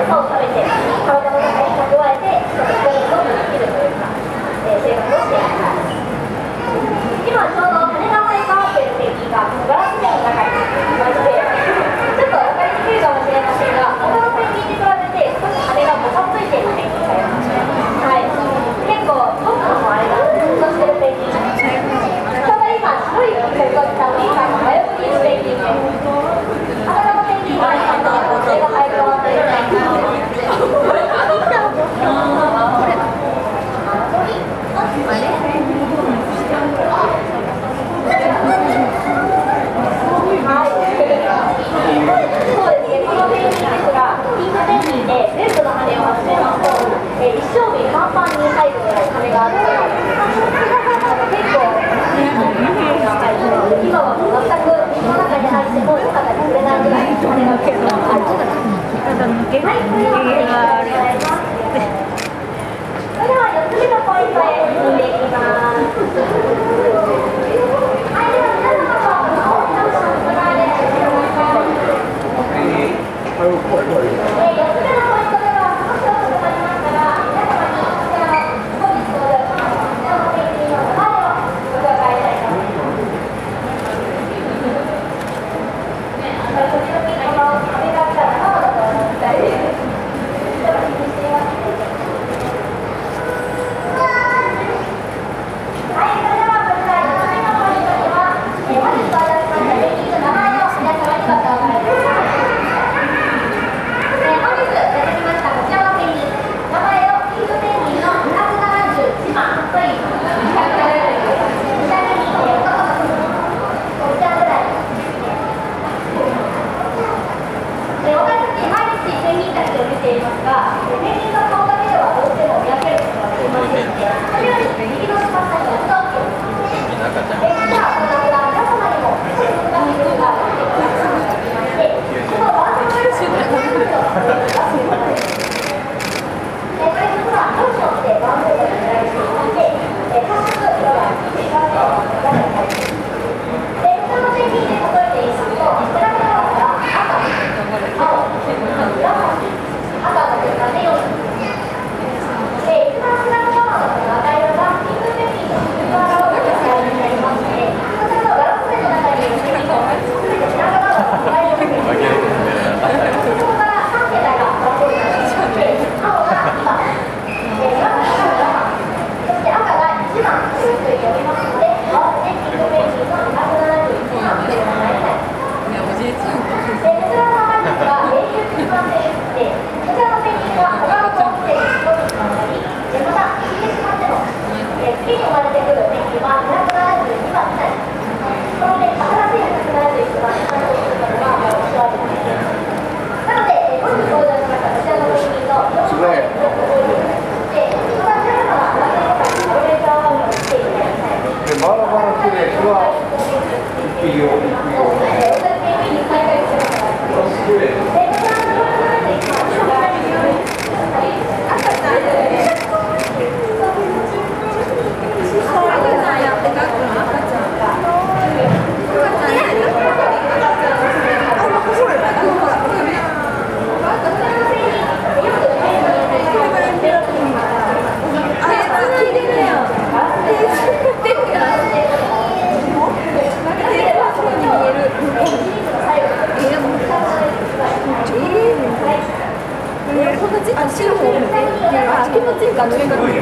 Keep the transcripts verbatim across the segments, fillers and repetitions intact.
餌を食べて体の中に蓄えてその体をどんどん生きるというか、えー、生活をしています。今ちょうど羽が生え変わっているペンギンがガラスペンの中にいまして、ちょっと分かりにくいかもしれませんが、他のペンギンに比べて少し羽がもたついているペンギンがいます。はい、結構僕のもあれがずっとしてるペンギンちょうど今白いペンギンが真横にいるペンギンです。頭のペンギンが今度は羽が生え変わっているペンギンです。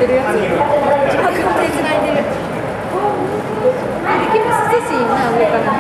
上から